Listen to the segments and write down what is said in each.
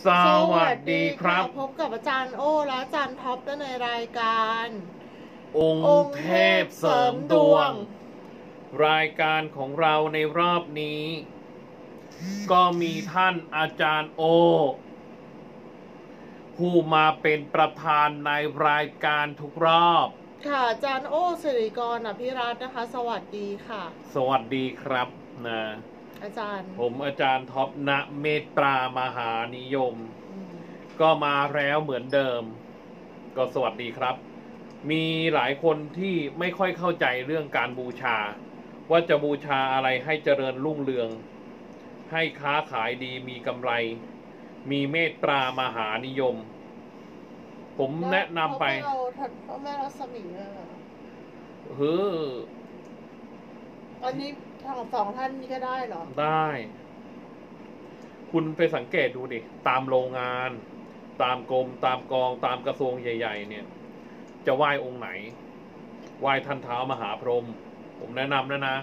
สวัสดีครับพบกับอาจารย์โอ้และอาจารย์ท็อปในรายการองค์เทพเสริมดวงรายการของเราในรอบนี้ก็มีท่านอาจารย์โอผู้มาเป็นประธานในรายการทุกรอบค่ะอาจารย์โอ้สิริกรอภิรัตน์นะคะสวัสดีค่ะสวัสดีครับนะอาจารย์ผมอาจารย์ท็อปณเมตตามหานิยมก็มาแล้วเหมือนเดิมก็สวัสดีครับมีหลายคนที่ไม่ค่อยเข้าใจเรื่องการบูชาว่าจะบูชาอะไรให้เจริญรุ่งเรืองให้ค้าขายดีมีกำไรมีเมตตามหานิยมผมแนะนำไปพ่อแม่รัศมีอันนี้ทั้งสองท่านนี้ก็ได้เหรอได้คุณไปสังเกตดูดิตามโรงงานตามกรมตามกองตามกระทรวงใหญ่ๆเนี่ยจะไหว้องค์ไหนไหว้ท่านเท้ามหาพรหมผมแนะนำนะ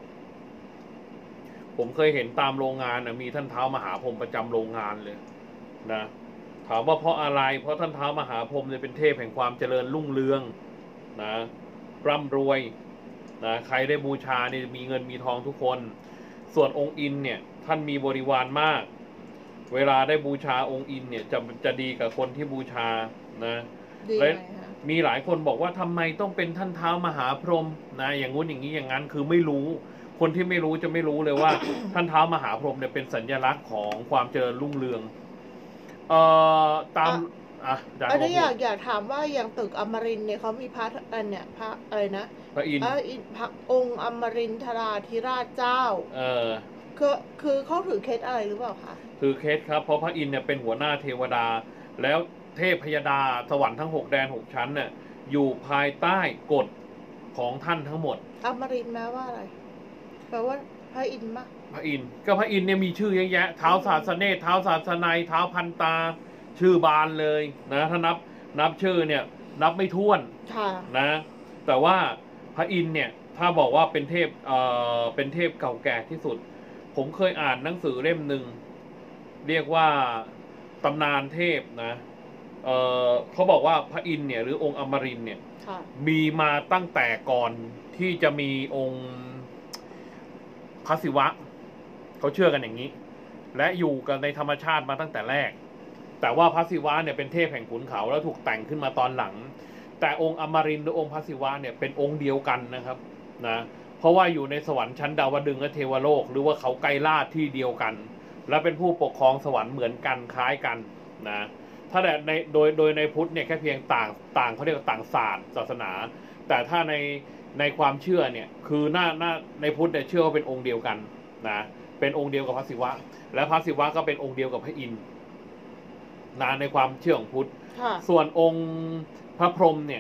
ผมเคยเห็นตามโรงงานมีท่านเท้ามหาพรหมประจำโรงงานเลยนะถามว่าเพราะอะไรเพราะท่านเท้ามหาพรหมเนี่ยเป็นเทพแห่งความเจริญรุ่งเรืองนะร่ำรวยนะใครได้บูชาเนี่ยมีเงินมีทองทุกคนส่วนองค์อินเนี่ยท่านมีบริวารมากเวลาได้บูชาองค์อินเนี่ยจะดีกับคนที่บูชานะและมีหลายคนบอกว่าทำไมต้องเป็นท่านเท้ามหาพรหมนะอย่างงู้นอย่างนี้อย่างนั้นคือไม่รู้คนที่ไม่รู้จะไม่รู้เลยว่า ท่านเท้ามหาพรหมเนี่ยเป็นสัญลักษณ์ของความเจริญรุ่งเรืองตามอันนี้อยากถามว่าอย่างตึกอมรินทร์เนี่ยเขามีพระอันเนี่ยพระอะไรนะพระอินทร์พระองค์อมรินทราธิราชเจ้าคือเขาถือเคสอะไรหรือเปล่าคะถือเคสครับเพราะพระอินทร์เนี่ยเป็นหัวหน้าเทวดาแล้วเทพพยดาสวรรค์ทั้ง6 แดน 6 ชั้นเนี่ยอยู่ภายใต้กฎของท่านทั้งหมดอมรินทร์แปลว่าอะไรแปลว่าพระอินทร์มะพระอินทร์ก็พระอินทร์เนี่ยมีชื่อเยอะแยะเท้าศาสเนตเท้าศาสนัยเท้าพันตาชื่อบานเลยนะถ้านับชื่อเนี่ยนับไม่ถ้วนนะแต่ว่าพระอินทร์เนี่ยถ้าบอกว่าเป็นเทพเป็นเทพเก่าแก่ที่สุดผมเคยอ่านหนังสือเล่มหนึ่งเรียกว่าตำนานเทพนะเขาบอกว่าพระอินทร์เนี่ยหรือองค์อมรินทร์เนี่ยมีมาตั้งแต่ก่อนที่จะมีองค์พระศิวะเขาเชื่อกันอย่างนี้และอยู่กันในธรรมชาติมาตั้งแต่แรกแต่ว่าพระศิวะเนี่ยเป็นเทพแห่งขุนเขาแล้วถูกแต่งขึ้นมาตอนหลังแต่องค์อมรินทร์หรือองค์พระศิวะเนี่ยเป็นองค์เดียวกันนะครับนะเพราะว่าอยู่ในสวรรค์ชั้นดาวดึงส์และเทวโลกหรือว่าเขาไกรลาศที่เดียวกันและเป็นผู้ปกครองสวรรค์เหมือนกันคล้ายกันนะถ้าแต่ในโดยในพุทธเนี่ยแค่เพียงต่างเขาเรียกว่าต่างศาสตร์ศาสนาแต่ถ้าในความเชื่อเนี่ยคือหน้าในพุทธเนี่ยเชื่อว่าเป็นองค์เดียวกันนะเป็นองค์เดียวกับพระศิวะและพระศิวะก็เป็นองค์เดียวกับพระอินทร์นะในความเชื่อของพุทธส่วนองค์พระพรหมเนี่ย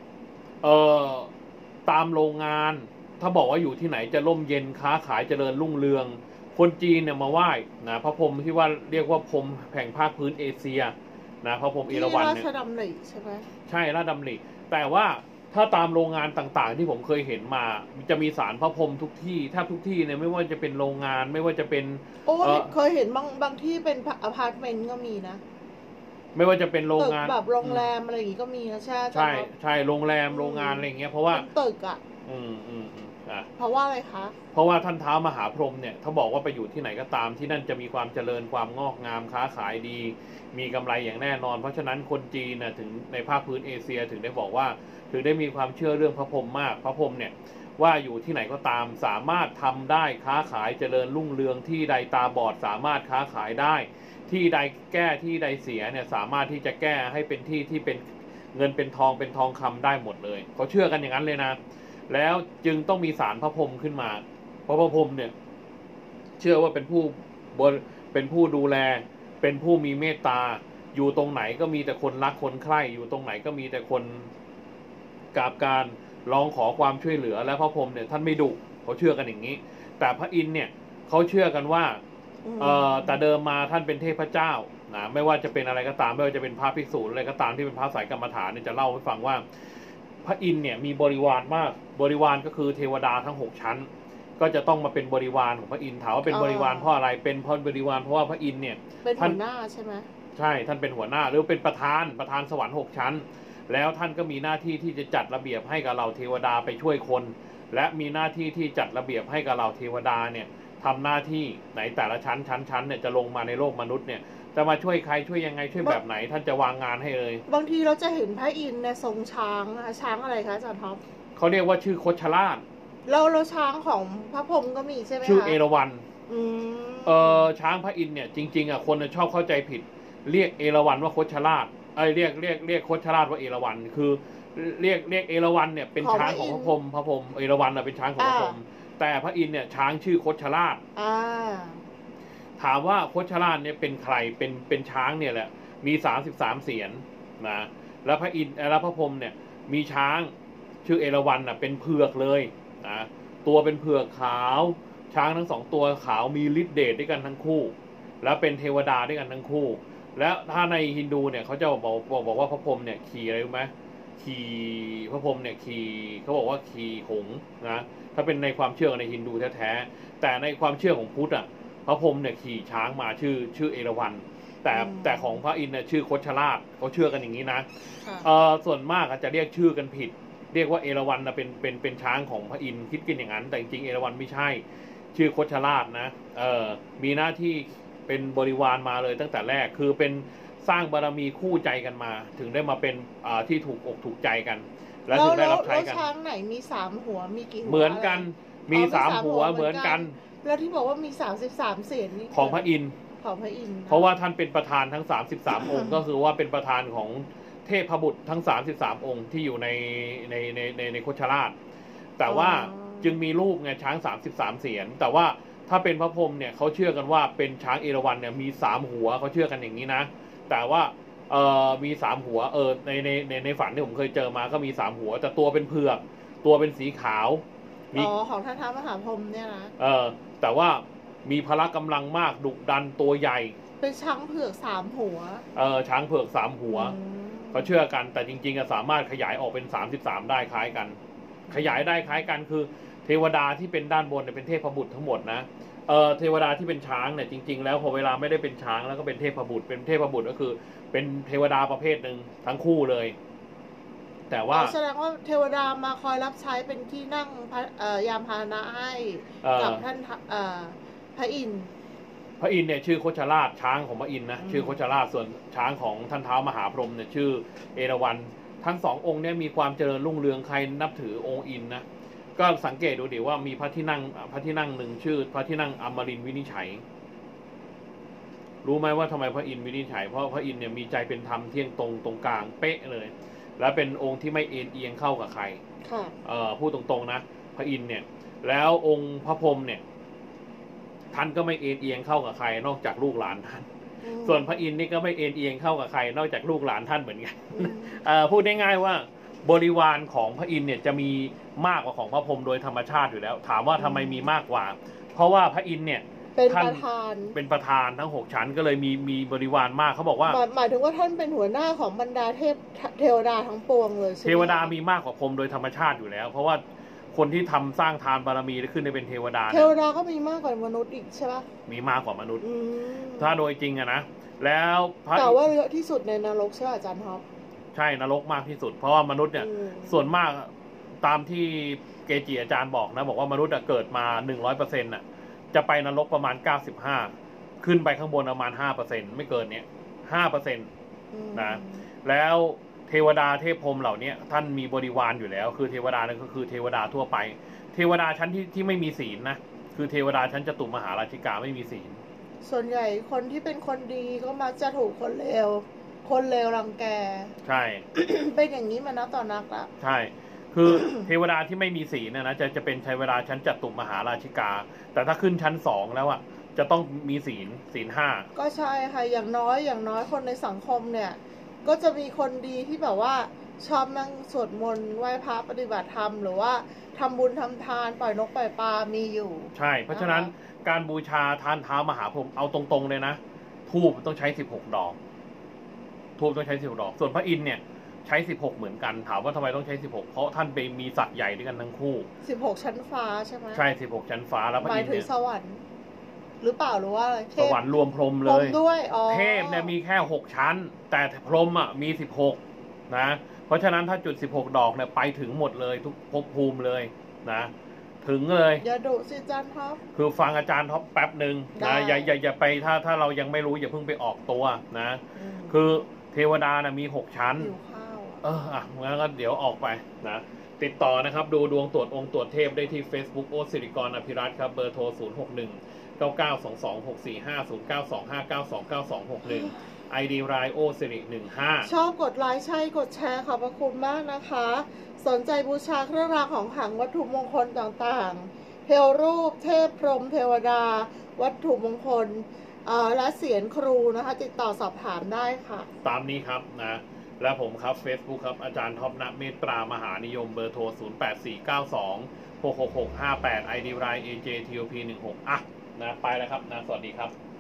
ตามโรงงานถ้าบอกว่าอยู่ที่ไหนจะร่มเย็นค้าขายเจริญรุ่งเรืองคนจีนเนี่ยมาไหว้นะพระพรหมที่ว่าเรียกว่าพรหมแห่งภาคพื้นเอเชียนะพระพรหมเอราวัณเนี่ยราชดำริใช่ไหมใช่ราชดำริแต่ว่าถ้าตามโรงงานต่างๆที่ผมเคยเห็นมาจะมีศาลพระพรหมทุกที่แทบทุกที่เนี่ยไม่ว่าจะเป็นโรงงานไม่ว่าจะเป็นเคยเห็นบางที่เป็นอพาร์ตเมนต์ก็มีนะไม่ว่าจะเป็นโรงงานแบบโรงแรมอะไรอย่างงี้ก็มีนะใช่โรงแรมโรงงานอะไรอย่างเงี้ยเพราะว่าตึกเพราะว่าอะไรคะเพราะว่าท่านเท้ามหาพรหมเนี่ยถ้าบอกว่าไปอยู่ที่ไหนก็ตามที่นั่นจะมีความเจริญความงอกงามค้าขายดีมีกำไรอย่างแน่นอนเพราะฉะนั้นคนจีนถึงในภาคพื้นเอเชียถึงได้บอกว่าถึงได้มีความเชื่อเรื่องพระพรหมมากพระพรหมเนี่ยว่าอยู่ที่ไหนก็ตามสามารถทำได้ค้าขายเจริญรุ่งเรืองที่ใดตาบอดสามารถค้าขายได้ที่ใดแก้ที่ใดเสียเนี่ยสามารถที่จะแก้ให้เป็นที่ที่เป็นเงินเป็นทองคำได้หมดเลยเขาเชื่อกันอย่างนั้นเลยนะแล้วจึงต้องมีศาลพระพรหมขึ้นมาเพราะพระพรหมเนี่ยเชื่อว่าเป็นผู้ดูแลเป็นผู้มีเมตตาอยู่ตรงไหนก็มีแต่คนรักคนใคร่อยู่ตรงไหนก็มีแต่คนกราบการร้องขอความช่วยเหลือและพระพรหมเนี่ยท่านไม่ดุเขาเชื่อกันอย่างนี้แต่พระอินทร์เนี่ยเขาเชื่อกันว่าแต่เดิมมาท่านเป็นเทพเจ้านะไม่ว่าจะเป็นอะไรก็ตามไม่ว่าจะเป็นพระภิกษุอะไรก็ตามที่เป็นพระสายกรรมฐานเนี่ยจะเล่าให้ฟังว่าพระอินทร์เนี่ยมีบริวารมากบริวารก็คือเทวดาทั้ง6 ชั้นก็จะต้องมาเป็นบริวารของพระอินทร์ถามว่าเป็นบริวารเพราะอะไรเป็นเพราะบริวารเพราะว่าพระอินทร์เนี่ยเป็นหัวหน้าใช่ไหมใช่ท่านเป็นหัวหน้าหรือเป็นประธานสวรรค์6 ชั้นแล้วท่านก็มีหน้าที่ที่จะจัดระเบียบให้กับเราเทวดาไปช่วยคน และมีหน้าที่ที่จัดระเบียบให้กับเราเทวดาเนี่ยทำหน้าที่ไหนแต่ละชั้นเนี่ยจะลงมาในโลกมนุษย์เนี่ยจะมาช่วยใครช่วยยังไงช่วยแบบไหนท่านจะวางงานให้เลยบางทีเราจะเห็นพระอินทร์ในทรงช้างนะคะช้างอะไรคะอาจารย์ท็อปเขาเรียกว่าชื่อโคชราชแล้วช้างของพระพรหมก็มีใช่ไหมคะชื่อเอราวัณช้างพระอินทร์เนี่ยจริงๆคนชอบเข้าใจผิดเรียกเอราวัณว่าโคชราชเรียกโคชราชว่าเอราวัณคือเรียกเอราวัณเนี่ยเป็นช้างของพระพรหมเอราวัณเป็นช้างของพระพรหมแต่พระอินทร์เนี่ยช้างชื่อโคชราชถามว่าโคชราชเนี่ยเป็นใครเป็นช้างเนี่ยแหละมี33 เสียนนะแล้วพระอินทร์และพระพรหมเนี่ยมีช้างชื่อเอราวัณเป็นเผือกเลยนะตัวเป็นเผือกขาวช้างทั้ง2 ตัวขาวมีฤทธิ์เดชด้วยกันทั้งคู่และเป็นเทวดาด้วยกันทั้งคู่และถ้าในฮินดูเนี่ยเขาจะบอกว่าพระพรหมเนี่ยขี่อะไรรู้ไหมขี่พระพรหมเนี่ยขี่เขาบอกว่าขี่หงส์นะถ้าเป็นในความเชื่อในฮินดูแท้ๆแต่ในความเชื่อของพุทธพระพรหมเนี่ยขี่ช้างมาชื่อเอราวัณแต่ของพระอินทร์เนี่ยชื่อโคชราชเขาเชื่อกันอย่างนี้นะส่วนมากจะเรียกชื่อกันผิดเรียกว่าเอราวัณเป็นช้างของพระอินทร์คิดกันอย่างนั้นแต่จริงๆเอราวัณไม่ใช่ชื่อโคชราชนะมีหน้าที่เป็นบริวารมาเลยตั้งแต่แรกคือเป็นสร้างบารมีคู่ใจกันมาถึงได้มาเป็นที่ถูกอกถูกใจกันและถึงได้รับใช้กันแล้วช้างไหนมี3 หัวมีกี่หัวเหมือนกันมี3 หัวเหมือนกันแล้วที่บอกว่ามี33 เสียนนี่ของพระอินทร์เพราะว่าท่านเป็นประธานทั้ง33 องค์ก็คือว่าเป็นประธานของเทพบุตรทั้ง33 องค์ที่อยู่ในโคชราชแต่ว่าจึงมีรูปไงช้าง33 เสียนแต่ว่าถ้าเป็นพระพรหมเนี่ยเขาเชื่อกันว่าเป็นช้างเอราวัณเนี่ยมี3 หัวเขาเชื่อกันอย่างนี้นะแต่ว่ามี3 หัวในฝันที่ผมเคยเจอมาก็มี3 หัวแต่ตัวเป็นเผือกตัวเป็นสีขาวของท่านท้าวมหาพรหมเนี่ยนะแต่ว่ามีพละกำลังมากดุดันตัวใหญ่เป็นช้างเผือก3 หัวช้างเผือก3 หัวเขาเชื่อกันแต่จริงๆสามารถขยายออกเป็น33ได้คล้ายกันขยายได้คล้ายกันคือเทวดาที่เป็นด้านบนเป็นเทพบุตรทั้งหมดนะเทวดาที่เป็นช้างเนี่ยจริงๆแล้วพอเวลาไม่ได้เป็นช้างแล้วก็เป็นเทพบุตรก็คือเป็นเทวดาประเภทหนึ่งทั้งคู่เลยแต่ว่าแสดงว่าเทวดามาคอยรับใช้เป็นที่นั่งยามพาหนะให้กับท่านพระอินทร์เนี่ยชื่อโคชราชช้างของพระอินทร์นะชื่อโคชราชส่วนช้างของท่านท้าวมหาพรหมเนี่ยชื่อเอราวัณทั้ง2 องค์เนี่ยมีความเจริญรุ่งเรืองใครนับถือองค์อินนะก็สังเกตดูดิว่ามีพระที่นั่งหนึ่งชื่อพระที่นั่งอมรินทร์วินิจฉัยรู้ไหมว่าทำไมพระอินทร์วินิจฉัยเพราะพระอินทร์เนี่ยมีใจเป็นธรรมเที่ยงตรงกลางเป๊ะเลยและเป็นองค์ที่ไม่เอ็นเอียงเข้ากับใครพูดตรงๆนะพระอินทร์เนี่ยแล้วองค์พระพรหมเนี่ยท่านก็ไม่เอ็นเอียงเข้ากับใครนอกจากลูกหลานท่านส่วนพระอินทร์นี่ก็ไม่เอ็นเอียงเข้ากับใครนอกจากลูกหลานท่านเหมือนกันพูดง่ายๆว่าบริวารของพระอินทร์เนี่ยจะมีมากกว่าของพระพรหมโดยธรรมชาติอยู่แล้วถามว่าทำไมมีมากกว่าเพราะว่าพระอินทร์เนี่ยเป็นประธานทั้ง6 ชั้นก็เลยมีบริวารมากเขาบอกว่าหมายถึงว่าท่านเป็นหัวหน้าของบรรดาเทวดาทั้งปวงเลยเทวดามีมากกว่าพรหมโดยธรรมชาติอยู่แล้วเพราะว่าคนที่ทำสร้างทานบารมีได้ขึ้นได้เป็นเทวดาก็มีมากกว่ามนุษย์อีกใช่ปะมีมากกว่ามนุษย์ถ้าโดยจริงนะแล้วแต่ว่าเยอะที่สุดในนรกใช่ป่ะอาจารย์ท็อปใช่นรกมากที่สุดเพราะว่ามนุษย์เนี่ยส่วนมากตามที่เกจิอาจารย์บอกนะบอกว่ามนุษย์เกิดมา 100% น่ะจะไปนรกประมาณ95ขึ้นไปข้างบนประมาณ 5% ไม่เกินเนี้ย 5% นะแล้วเทวดาเทพพรหมเหล่านี้ท่านมีบริวารอยู่แล้วคือเทวดานั่นก็คือเทวดาทั่วไปเทวดาชั้นที่ไม่มีศีลนะคือเทวดาชั้นจตุมหาราชิกาไม่มีศีลส่วนใหญ่คนที่เป็นคนดีก็มักจะถูกคนเลวรังแกใช่เป็นอย่างนี้มานับต่อนักละใช่คือเทวดาที่ไม่มีศีลนะจะเป็นเทวดาชั้นจตุมหาราชิกาแต่ถ้าขึ้นชั้น2แล้วจะต้องมีศีล5 ก็ใช่ค่ะอย่างน้อยคนในสังคมเนี่ยก็จะมีคนดีที่แบบว่าชอบนั่งสวดมนต์ไหว้พระปฏิบัติธรรมหรือว่าทำบุญทำทานปล่อยนกปล่อยปลามีอยู่ใช่เพราะฉะนั้นการบูชาทานท้าวมหาพรหมเอาตรงๆเลยนะธูปต้องใช้16 ดอกธูปต้องใช้16 ดอกส่วนพระอินทร์เนี่ยใช้16เหมือนกันถามว่าทำไมต้องใช้16เพราะท่านไปมีศักย์ใหญ่ด้วยกันทั้งคู่ 16ชั้นฟ้าใช่ไหมใช่16ชั้นฟ้าแล้วพระอินทร์หมายถึงสวรรค์หรือเปล่าหรือว่าอะไรสวรรค์รวมพรหมพเลรหมยด้วยอ๋อเทพเนี่ยมีแค่6ชั้นแต่พรหมอ่ะมี16นะเพราะฉะนั้นถ้าจุด16ดอกเนี่ยไปถึงหมดเลยทุกภพภูมิเลยนะถึงเลยอย่าดุสิอาจารย์ท็อปคือฟังอาจารย์ท็อปแป๊บหนึ่งได้นะอย่าไปถ้าเรายังไม่รู้อย่าเพิ่งไปออกตัวนะมคือเทวดานะมี6ชั้นหิวข้าวงั้นก็เดี๋ยวออกไปนะติดต่อนะครับดูดวงตรวจองค์ตรวจเทพได้ที่ Facebook โอสิริกรอภิรัตน์ครับเบอร์โทร 061-9922-6450-9259292261 ID รายโอสิริ15 ชอบกดไลค์ใช่กดแชร์ขอบพระคุณมากนะคะ สนใจบูชาเครื่องรางของขลังวัตถุมงคลต่างๆ เทวรูปเทพพรหมเทวดา วัตถุมงคลและเสียงครูนะคะ ติดต่อสอบถามได้ค่ะตามนี้ครับนะและผมครับ Facebook ครับอาจารย์ท็อปณเมตตามหานิยมเบอร์โทร 0849266658 ID ราย AJTOP16 นะไปแล้วครับนะสวัสดีครับ